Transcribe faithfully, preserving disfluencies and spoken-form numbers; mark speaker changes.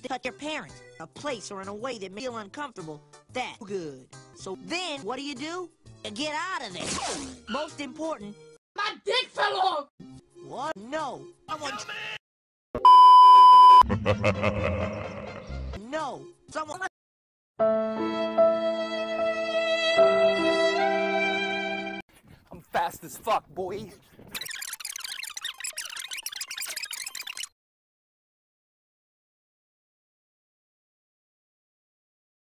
Speaker 1: touch your parents, a place or in a way that makes you feel uncomfortable, that's good. So then, what do you do? You get out of there. Most important,
Speaker 2: my dick fell off!
Speaker 1: What? No. Someone... No. Someone...
Speaker 3: I'm fast as fuck, boy.